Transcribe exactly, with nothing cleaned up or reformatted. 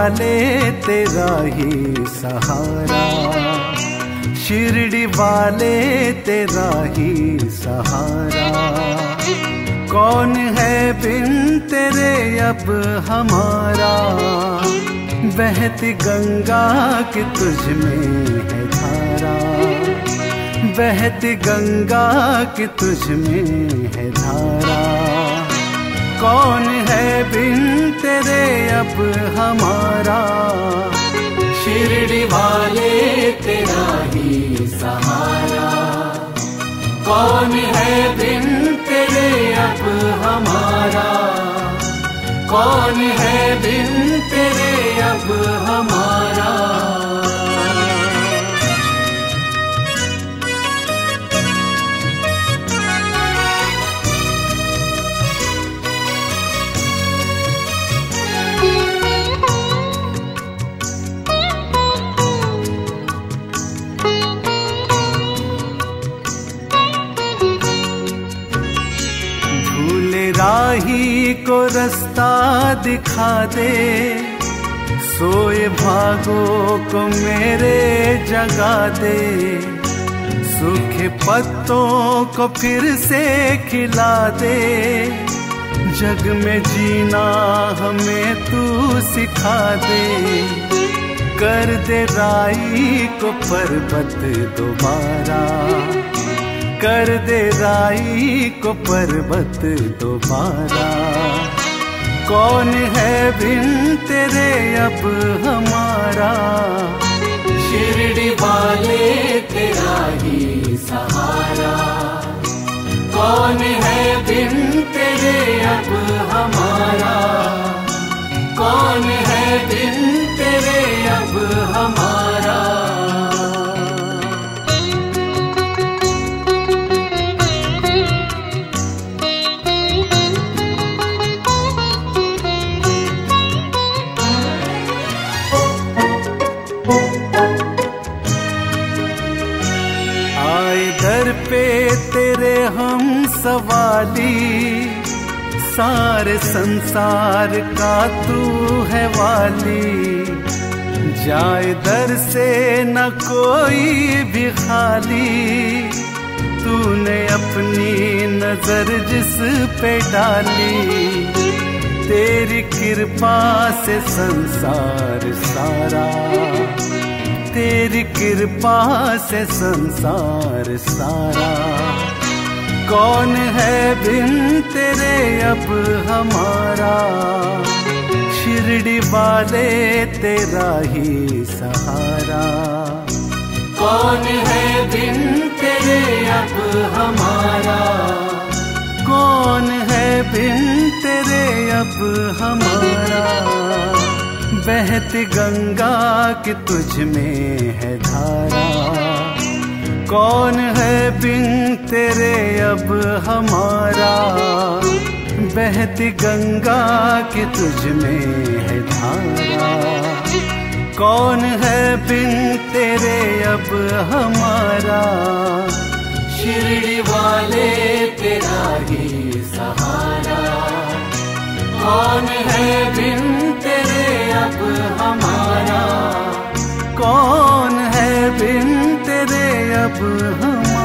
वाले तेरा ही सहारा, शिरडी वाले तेरा ही सहारा। कौन है बिन तेरे अब हमारा, बहती गंगा की तुझ में है धारा, बहती गंगा की तुझ में है धारा। कौन है बिन तेरे अब हमारा, शिरडी वाले तेरा ही सहारा। कौन है बिन तेरे अब हमारा, कौन है बिन तेरे अब हमारा। राही को रास्ता दिखा दे, सोए भागों को मेरे जगा दे। सूखे पत्तों को फिर से खिला दे, जग में जीना हमें तू सिखा दे। कर दे राई को पर्वत दोबारा, कर दे राई को पर्वत दोबारा। कौन है बिन तेरे अब हमारा, शिरडी वाले तेरा ही सहारा। कौन है बिन तेरे अब हमारा, कौन है बिन तेरे अब हमारा। पे तेरे हम सवाली, सारे संसार का तू है वाली। जाए दर से न कोई भी खाली, तूने अपनी नजर जिस पे डाली। तेरी कृपा से संसार सारा, तेरी कृपा से संसार सारा। कौन है बिन तेरे अब हमारा, शिरडी वाले तेरा ही सहारा। कौन है बिन तेरे अब हमारा, कौन है बिन तेरे अब हमारा। बहती गंगा की तुझ में है धारा, कौन है बिन तेरे अब हमारा। बहती गंगा की तुझ में है धारा, कौन है बिन तेरे अब हमारा। शिरडी वाले तेरा ही सहारा, कौन है बिन तेरे अब हमारा। कौन है बिन तेरे अब हमारा।